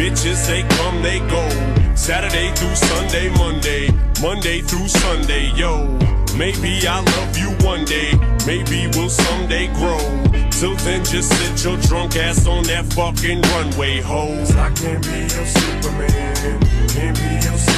Bitches, they come, they go. Saturday through Sunday, Monday through Sunday, yo. Maybe I'll love you one day, maybe we'll someday grow. Till then, just sit your drunk ass on that fucking runway, ho. 'Cause I can't be your Superman, can't be your Superman.